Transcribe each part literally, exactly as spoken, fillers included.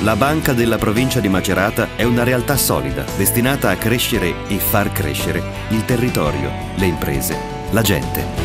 La Banca della Provincia di Macerata è una realtà solida, destinata a crescere e far crescere il territorio, le imprese, la gente.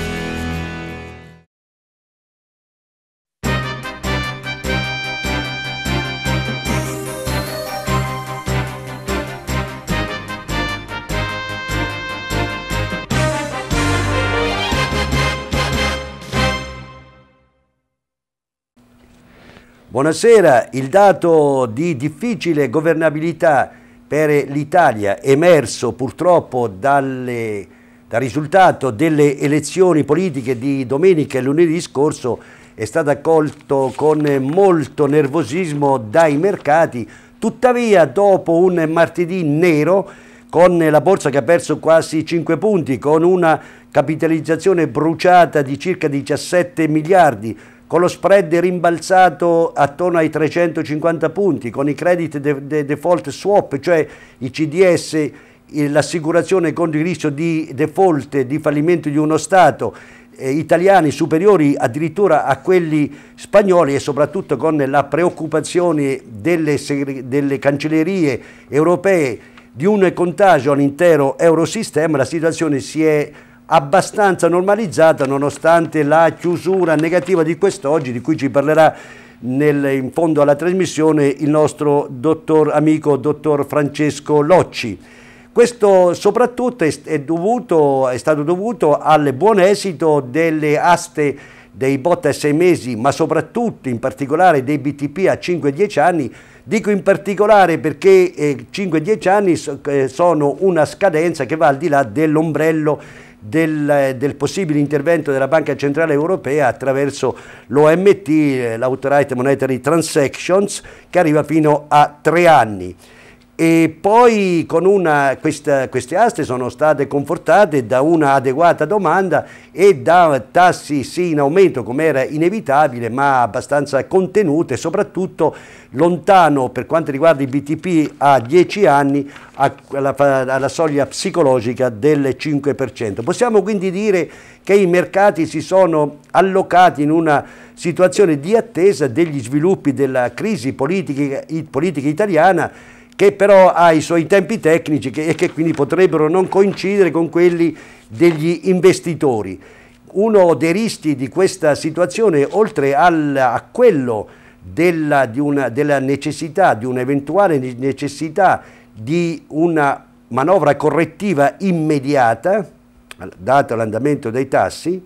Buonasera, il dato di difficile governabilità per l'Italia emerso purtroppo dalle, dal risultato delle elezioni politiche di domenica e lunedì scorso è stato accolto con molto nervosismo dai mercati. Tuttavia, dopo un martedì nero con la borsa che ha perso quasi cinque punti, con una capitalizzazione bruciata di circa diciassette miliardi, con lo spread rimbalzato attorno ai trecentocinquanta punti, con i credit de de default swap, cioè i C D S, l'assicurazione contro il rischio di default, di fallimento di uno Stato, eh, italiani superiori addirittura a quelli spagnoli, e soprattutto con la preoccupazione delle, delle cancellerie europee di un contagio all'intero eurosistema. La situazione si è abbastanza normalizzata nonostante la chiusura negativa di quest'oggi, di cui ci parlerà nel, in fondo alla trasmissione il nostro dottor amico dottor Francesco Locci. Questo soprattutto è, è, dovuto, è stato dovuto al buon esito delle aste dei bot a sei mesi, ma soprattutto in particolare dei B T P a cinque dieci anni. Dico in particolare perché eh, cinque dieci anni eh, sono una scadenza che va al di là dell'ombrello Del, del possibile intervento della Banca Centrale Europea attraverso l'O M T, l'Authorized Monetary Transactions, che arriva fino a tre anni. E poi con una, questa, queste aste sono state confortate da una adeguata domanda e da tassi sì in aumento, come era inevitabile, ma abbastanza contenute, soprattutto lontano per quanto riguarda i B T P a dieci anni alla, alla soglia psicologica del cinque per cento. Possiamo quindi dire che i mercati si sono allocati in una situazione di attesa degli sviluppi della crisi politica, politica italiana, che però ha i suoi tempi tecnici e che quindi potrebbero non coincidere con quelli degli investitori. Uno dei rischi di questa situazione, oltre al, a quello della, di una, della necessità, di un'eventuale necessità di una manovra correttiva immediata, dato l'andamento dei tassi,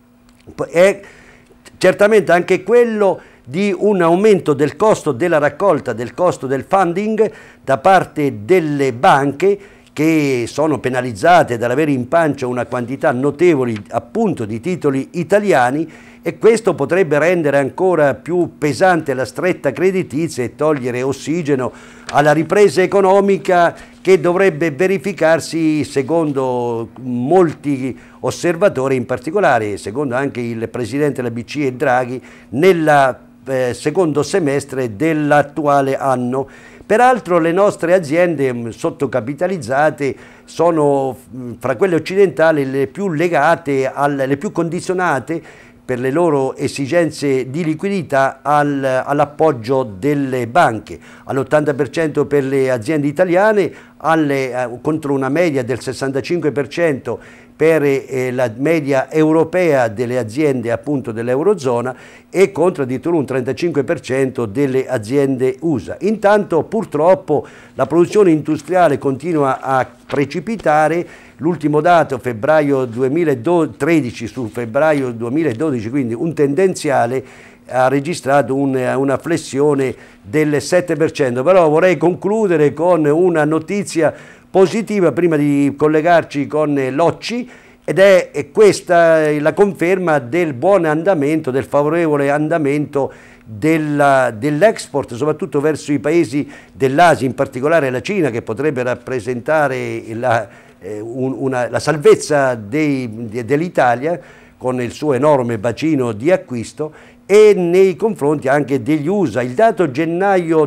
è certamente anche quello di un aumento del costo della raccolta, del costo del funding da parte delle banche, che sono penalizzate dall'avere in pancia una quantità notevole appunto di titoli italiani, e questo potrebbe rendere ancora più pesante la stretta creditizia e togliere ossigeno alla ripresa economica, che dovrebbe verificarsi secondo molti osservatori, in particolare secondo anche il presidente della B C E Draghi, nella eh, secondo semestre dell'attuale anno. Peraltro le nostre aziende sottocapitalizzate sono fra quelle occidentali le più legate, alle, le più condizionate per le loro esigenze di liquidità al, all'appoggio delle banche, all'ottanta per cento per le aziende italiane, alle, eh, contro una media del sessantacinque per cento per eh, la media europea delle aziende appunto dell'Eurozona, e contro addirittura un trentacinque per cento delle aziende U S A. Intanto purtroppo la produzione industriale continua a precipitare. L'ultimo dato, febbraio duemilatredici su febbraio duemiladodici, quindi un tendenziale, ha registrato un, una flessione del sette per cento. Però vorrei concludere con una notizia positiva prima di collegarci con Locci, ed è, è questa la conferma del buon andamento, del favorevole andamento dell'export, soprattutto verso i paesi dell'Asia, in particolare la Cina, che potrebbe rappresentare la, eh, un, una, la salvezza dell'Italia con il suo enorme bacino di acquisto, e nei confronti anche degli U S A. Il dato gennaio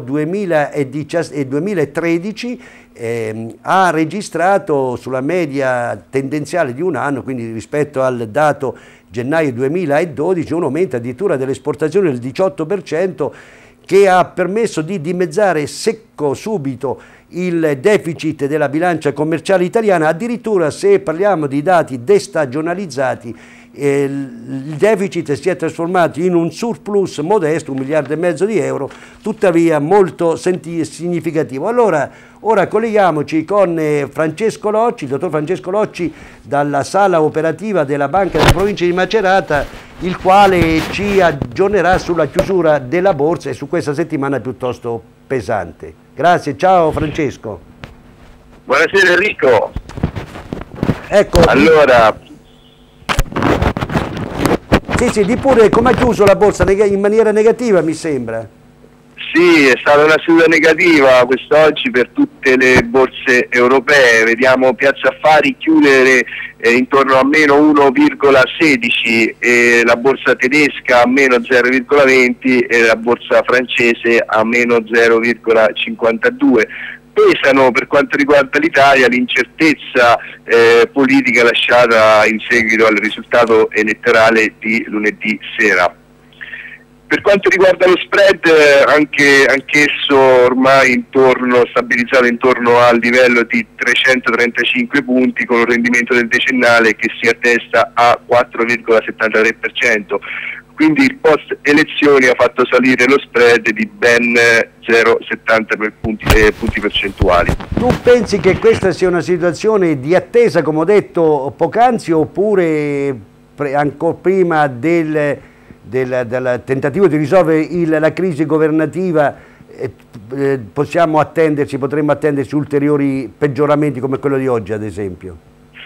duemilatredici eh, ha registrato sulla media tendenziale di un anno, quindi rispetto al dato gennaio duemiladodici, un aumento addirittura delle esportazioni del diciotto per cento, che ha permesso di dimezzare secco subito il deficit della bilancia commerciale italiana. Addirittura, se parliamo di dati destagionalizzati, eh, il deficit si è trasformato in un surplus modesto, un miliardo e mezzo di euro, tuttavia molto significativo. Allora, ora colleghiamoci con eh, Francesco Locci, il dottor Francesco Locci, dalla sala operativa della Banca della Provincia di Macerata, il quale ci aggiornerà sulla chiusura della borsa e su questa settimana piuttosto pesante. Grazie, ciao Francesco. Buonasera Enrico. Ecco, allora, sì, sì, di pure come ha chiuso la borsa in maniera negativa, mi sembra. sì, è stata una seduta negativa quest'oggi per tutte le borse europee. Vediamo Piazza Affari chiudere eh, intorno a meno uno virgola sedici, e la borsa tedesca a meno zero virgola venti e la borsa francese a meno zero virgola cinquantadue. Pesano per quanto riguarda l'Italia l'incertezza eh, politica lasciata in seguito al risultato elettorale di lunedì sera. Per quanto riguarda lo spread, anche anch'esso ormai intorno, stabilizzato intorno al livello di trecentotrentacinque punti, con un rendimento del decennale che si attesta a quattro virgola settantatré per cento. Quindi il post elezioni ha fatto salire lo spread di ben zero virgola settanta punti, eh, punti percentuali. Tu pensi che questa sia una situazione di attesa, come ho detto poc'anzi, oppure ancora prima del, del, del tentativo di risolvere il, la crisi governativa eh, eh, possiamo attenderci, potremmo attenderci ulteriori peggioramenti come quello di oggi, ad esempio?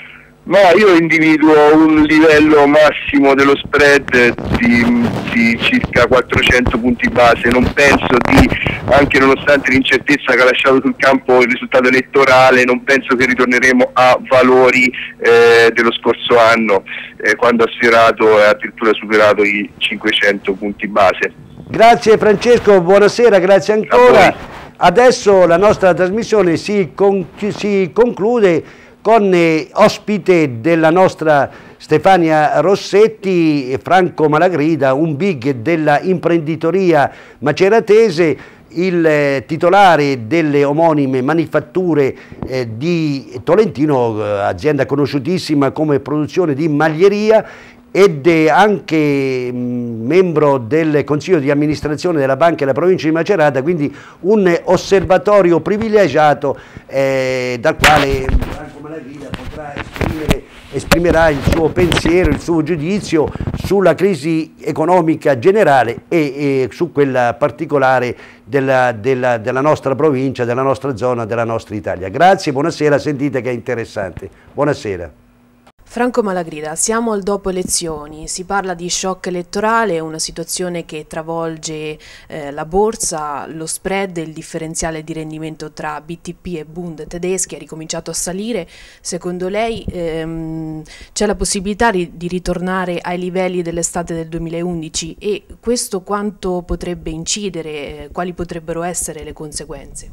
Ma io individuo un livello massimo dello spread di, di circa quattrocento punti base. Non penso di, anche nonostante l'incertezza che ha lasciato sul campo il risultato elettorale, non penso che ritorneremo a valori eh, dello scorso anno, eh, quando ha sfiorato e addirittura superato i cinquecento punti base. Grazie Francesco, buonasera, grazie ancora. Adesso la nostra trasmissione si, con, si conclude con eh, ospite della nostra Stefania Rossetti, Franco Malagrida, un big della imprenditoria maceratese, il eh, titolare delle omonime manifatture eh, di Tolentino, eh, azienda conosciutissima come produzione di maglieria, ed è anche mh, membro del Consiglio di amministrazione della Banca della Provincia di Macerata, quindi un osservatorio privilegiato eh, dal quale Franco Malagrida potrà esprimere, esprimerà il suo pensiero, il suo giudizio sulla crisi economica generale e, e su quella particolare della, della, della nostra provincia, della nostra zona, della nostra Italia. Grazie, buonasera, sentite che è interessante. Buonasera. Franco Malagrida, siamo al dopo elezioni, si parla di shock elettorale, una situazione che travolge eh, la borsa, lo spread, il differenziale di rendimento tra B T P e Bund tedeschi è ricominciato a salire. Secondo lei ehm, c'è la possibilità di, di ritornare ai livelli dell'estate del duemilaundici, e questo quanto potrebbe incidere, eh, quali potrebbero essere le conseguenze?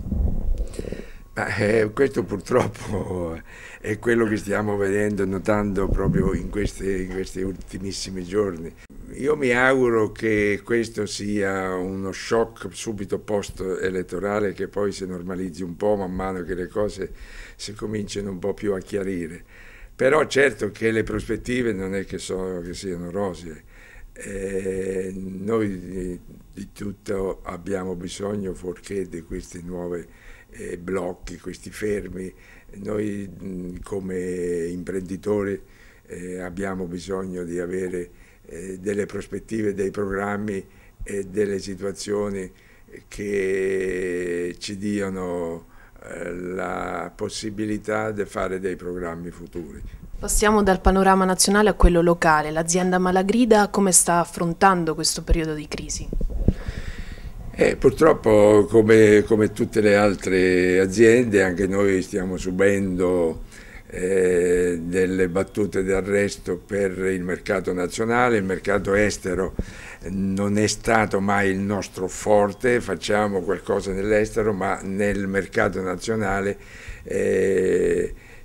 Ma, eh, questo purtroppo è quello che stiamo vedendo, notando proprio in, queste, in questi ultimissimi giorni. Io mi auguro che questo sia uno shock subito post-elettorale, che poi si normalizzi un po' man mano che le cose si cominciano un po' più a chiarire. Però certo che le prospettive non è che, sono, che siano rosee. Eh, noi di, di tutto abbiamo bisogno, fuorché di queste nuove eh, blocchi, questi fermi. Noi mh, come imprenditori eh, abbiamo bisogno di avere eh, delle prospettive, dei programmi e delle situazioni che ci diano eh, la possibilità di fare dei programmi futuri. Passiamo dal panorama nazionale a quello locale. L'azienda Malagrida come sta affrontando questo periodo di crisi? Eh, purtroppo, come, come tutte le altre aziende, anche noi stiamo subendo eh, delle battute d'arresto per il mercato nazionale. Il mercato estero non è stato mai il nostro forte, facciamo qualcosa nell'estero, ma nel mercato nazionale eh,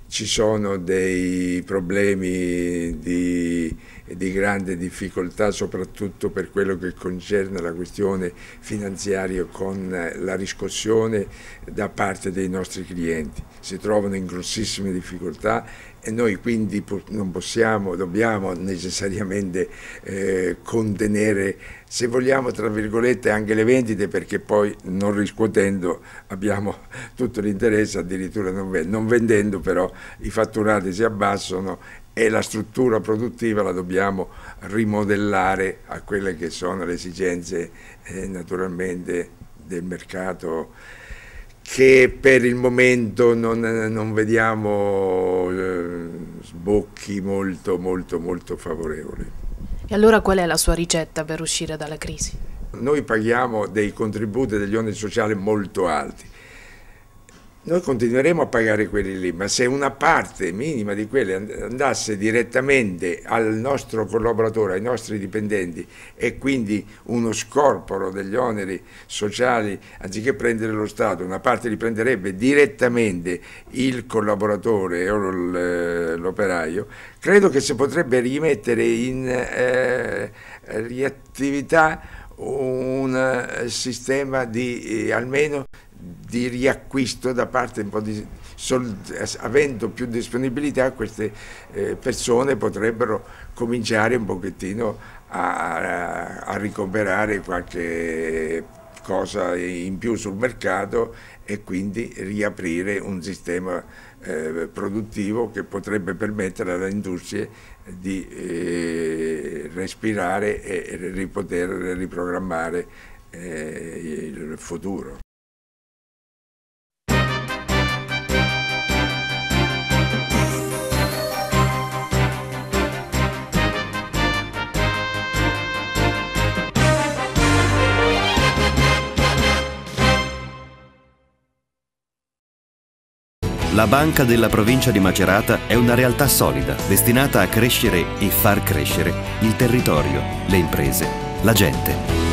ci sono dei problemi di, di grande difficoltà, soprattutto per quello che concerne la questione finanziaria, con la riscossione da parte dei nostri clienti. Si trovano in grossissime difficoltà e noi quindi non possiamo, dobbiamo necessariamente eh, contenere, se vogliamo, tra virgolette, anche le vendite, perché poi non riscuotendo abbiamo tutto l'interesse, addirittura non, non vendendo però i fatturati si abbassano e la struttura produttiva la dobbiamo rimodellare a quelle che sono le esigenze eh, naturalmente del mercato, che per il momento non, non vediamo eh, sbocchi molto molto molto favorevoli. E allora qual è la sua ricetta per uscire dalla crisi? Noi paghiamo dei contributi e degli oneri sociali molto alti. Noi continueremo a pagare quelli lì, ma se una parte minima di quelli andasse direttamente al nostro collaboratore, ai nostri dipendenti, e quindi uno scorporo degli oneri sociali, anziché prendere lo Stato, una parte li prenderebbe direttamente il collaboratore o l'operaio, credo che si potrebbe rimettere in eh, riattività un sistema di eh, almeno di riacquisto da parte un po' di soldi, avendo più disponibilità queste eh, persone potrebbero cominciare un pochettino a, a recuperare qualche cosa in più sul mercato e quindi riaprire un sistema eh, produttivo che potrebbe permettere alle industrie di eh, respirare e, e poter riprogrammare eh, il futuro. La Banca della Provincia di Macerata è una realtà solida, destinata a crescere e far crescere il territorio, le imprese, la gente.